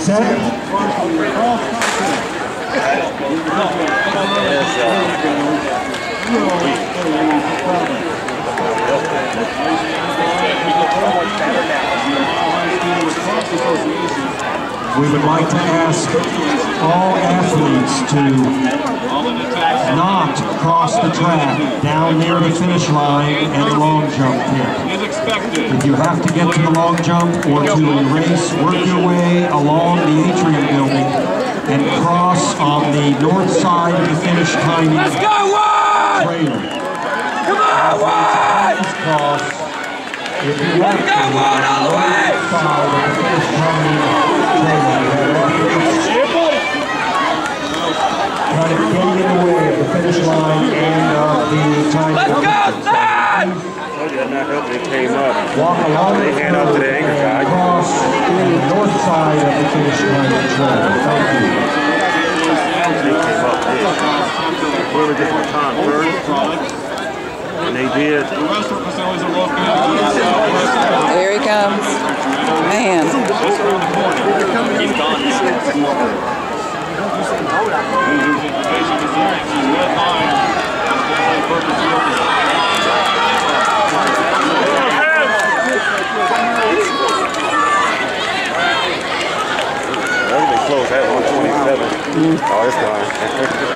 Set. We would like to ask all athletes to not cross the track down near the finish line and the long jump pit. If you have to get to the long jump or to a race, work your way along the atrium building and cross on the north side of the finish timing trailer. Come on, Juan! Cross, if you have to, all the way! Side of the finish timing trailer. Kind of getting in the way of the finish line and of the time. Let's go, Stan! Walk along the field and cross the north side of the finish line trailer. Thank you. Whoever gets my time first, and they did. There he comes. Man. Everything close at 127. Oh, it's gone.